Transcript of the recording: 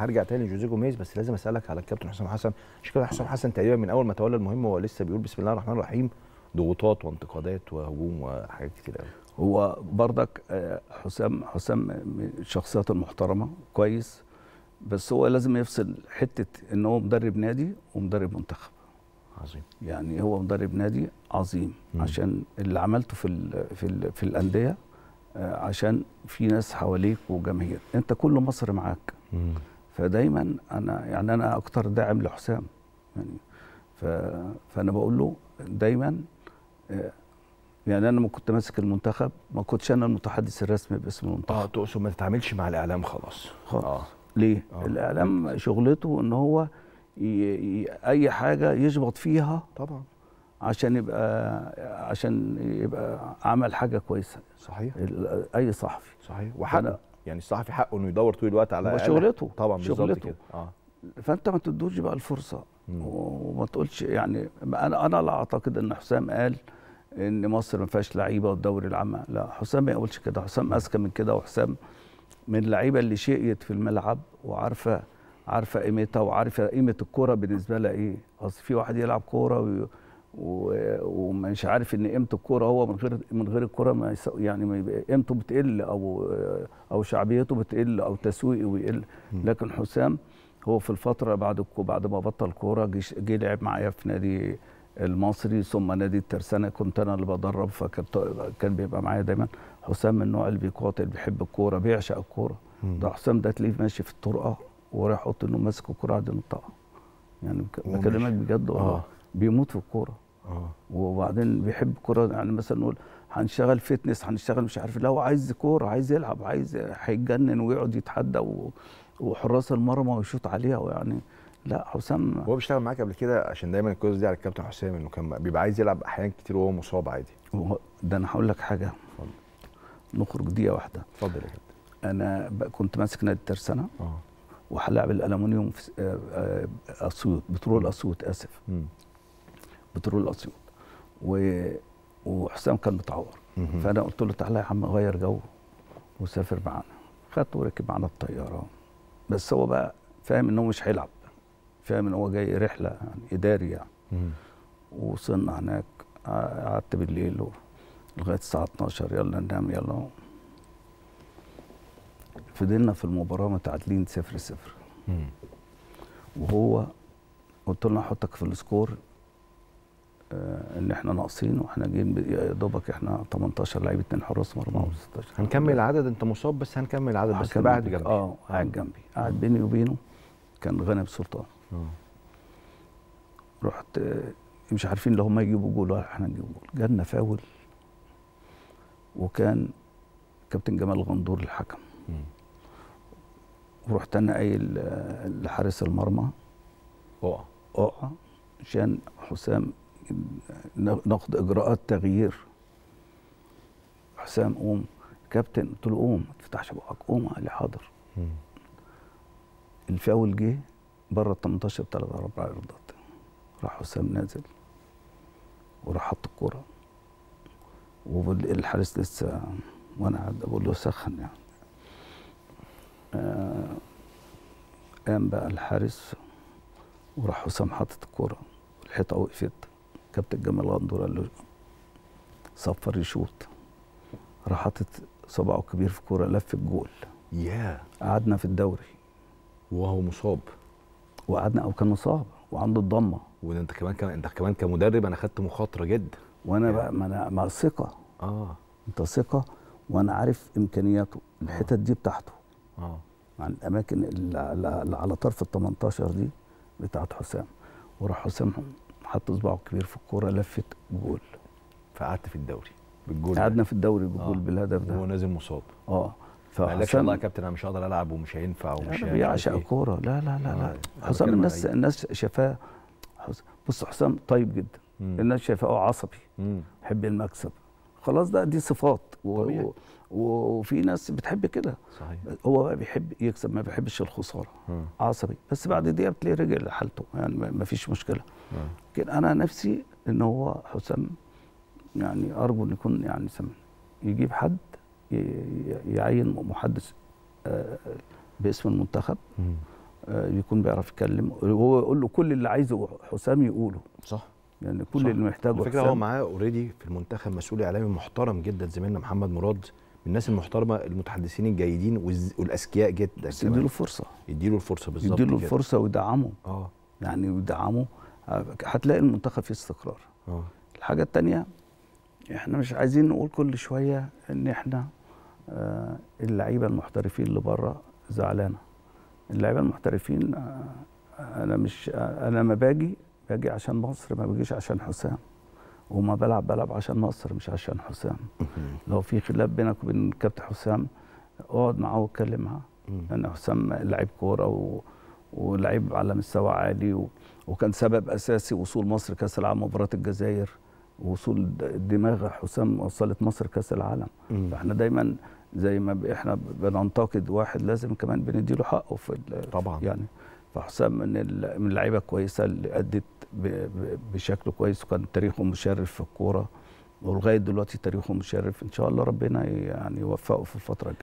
هرجع تاني لجوزيه جوميز، بس لازم اسالك على الكابتن حسام حسن. مش كده حسام حسن تقريبا من اول ما تولى المهمه هو لسه بيقول بسم الله الرحمن الرحيم، ضغوطات وانتقادات وهجوم وحاجات كتير قوي. هو برضك حسام من الشخصيات المحترمه كويس، بس هو لازم يفصل حته ان هو مدرب نادي ومدرب منتخب. عظيم. يعني هو مدرب نادي عظيم عشان اللي عملته في الانديه، عشان في ناس حواليك وجماهير، انت كل مصر معاك. فدايما انا اكتر داعم لحسام يعني. فانا بقول له دايما، يعني انا لما كنت ماسك المنتخب ما كنتش انا المتحدث الرسمي باسم المنتخب. تقصد ما تتعاملش مع الاعلام خلاص؟ خالص. ليه؟ الاعلام شغلته ان هو اي حاجه يشبط فيها طبعا عشان يبقى عمل حاجه كويسه. صحيح. اي صحفي صحيح، وحقه يعني الصحفي حقه انه يدور طول الوقت على شغلته طبعا بالظبط كده. فانت ما تدوش بقى الفرصه وما تقولش يعني. انا لا اعتقد ان حسام قال ان مصر ما فيهاش لعيبه والدوري العام، لا حسام ما يقولش كده. حسام اذكى من كده، وحسام من اللعيبه اللي شقيت في الملعب وعارفه قيمتها وعارفه قيمه الكوره بالنسبه لها ايه. اصل في واحد يلعب كوره ومش عارف ان قيمه الكوره هو من غير الكوره ما يعني قيمته بتقل او شعبيته بتقل او تسويقه بيقل. لكن حسام هو في الفتره بعد ما بطل كوره جه لعب معايا في نادي المصري ثم نادي الترسانه، كنت انا اللي بدرب، فكان بيبقى معايا دايما. حسام من النوع اللي بيقاتل، بيحب الكوره، بيعشق الكوره. ده حسام ده تلاقيه ماشي في الطرقه ورايح اوضه انه ماسك الكوره قاعد ينطقها. يعني بكلمك بجد والله. بيموت في الكوره. وبعدين بيحب الكوره. يعني مثلا نقول هنشتغل فتنس، هنشتغل مش عارف، لا هو عايز كوره، عايز يلعب، هيتجنن ويقعد يتحدى وحراس المرمى ويشوط عليها. يعني لا حسام هو بيشتغل معاك قبل كده، عشان دايما الكويس دي على الكابتن حسام انه كان بيبقى عايز يلعب احيان كتير وهو مصاب عادي. ده انا هقول لك حاجه. اتفضل. نخرج دقيقه واحده. اتفضل يا كابتن. انا كنت ماسك نادي الترسانه وهلاعب الالومنيوم في اسيوط، بترول اسيوط، اسف. بترول اسيوط. وحسام كان متعور. فانا قلت له تعالى يا عم غير جو وسافر معانا. خدته وركب معانا الطياره. بس هو بقى فاهم ان هو مش هيلعب، فاهم ان هو جاي رحله يعني اداري يعني. وصلنا هناك، قعدت بالليل لغايه الساعه 12 يلا ننام يلا. فضلنا في المباراه متعادلين 0-0. وهو قلت له هحطك في السكور ان احنا ناقصين واحنا جايين يا دوبك احنا 18 لعيب، 2 حراس مرمى و16. هنكمل العدد، انت مصاب بس هنكمل العدد، بس تبقى قاعد جنبي. قاعد جنبي، قاعد بيني وبينه كان غانم سلطان. رحت مش عارفين لو هم يجيبوا جول ولا احنا نجيب جول. جالنا فاول وكان كابتن جمال غندور الحكم. ورحت انا قايل لحارس المرمى اقع عشان حسام ناخد اجراءات تغيير. حسام قوم كابتن، قلت له قوم ما تفتحش بقك، قوم. قال لي حاضر. الفاول جه بره ال 18 ب3 4 ياردات. راح حسام نازل وراح حط الكوره والحارس لسه، وانا قاعد بقول له سخن يعني. قام بقى الحارس وراح حسام حاطط الكوره، الحيطه وقفت. كابتن جمال غندور قال له صفر يشوط. راح حاطط صباعه الكبير في الكوره، لف الجول. قعدنا في الدوري وهو مصاب. وقعدنا او كان مصاب وعنده الضمه. وانت كمان كمدرب انا خدت مخاطره جدا. وانا بقى ما انا مع ثقه. انت ثقه وانا عارف امكانياته. الحتت دي بتاعته. عن الاماكن اللي على طرف ال 18 دي بتاعت حسام. وراح حسام حط صباعه الكبير في الكوره، لفت جول. فقعدت في الدوري بالجول. قعدنا في الدوري بالجول بالهدف ده. وهو نازل مصاب. فحسام والله يا كابتن انا مش هقدر العب ومش هينفع ومش بيعشق الكوره. لا لا لا لا. حسام الناس شافاه. بص حسام طيب جدا. الناس شايفاه عصبي، يحب المكسب. خلاص دي صفات وفي ناس بتحب كده. صحيح. هو بقى بيحب يكسب، ما بيحبش الخساره. عصبي. بس بعد دقيقه بتلاقيه رجع لحالته، يعني ما فيش مشكله. لكن انا نفسي ان هو حسام يعني ارجو ان يكون يعني يجيب حد يعين محدث باسم المنتخب يكون بيعرف يتكلم، وهو يقول له كل اللي عايزه حسام يقوله. صح. يعني كل اللي محتاجه على فكره حسام. هو معاه اوريدي في المنتخب مسؤول اعلامي محترم جدا، زميلنا محمد مراد، من الناس المحترمه المتحدثين الجيدين والاذكياء جدا. بس يديله فرصه، يديله الفرصه بالظبط، يديله الفرصه ويدعمه. يعني يدعمه، هتلاقي المنتخب فيه استقرار. الحاجه الثانيه، احنا مش عايزين نقول كل شويه ان احنا اللعيبه المحترفين اللي بره زعلانه. اللعيبه المحترفين انا ما باجي عشان مصر، ما باجيش عشان حسام، وما بلعب عشان مصر مش عشان حسام. لو في خلاف بينك وبين الكابتن حسام اقعد معاه واتكلم معاه، لان حسام لعيب كوره ولعيب على مستوى عالي، وكان سبب اساسي وصول مصر كاس العالم مباراه الجزائر، ووصول دماغ حسام وصلت مصر كاس العالم. فاحنا دايما زي ما احنا بننتقد واحد لازم كمان بنديله حقه في طبعا. يعني فحسام من اللعيبه الكويسه اللي ادت بشكل كويس، وكان تاريخه مشرف في الكوره، ولغايه دلوقتي تاريخه مشرف. ان شاء الله ربنا يعني يوفقه في الفتره الجايه.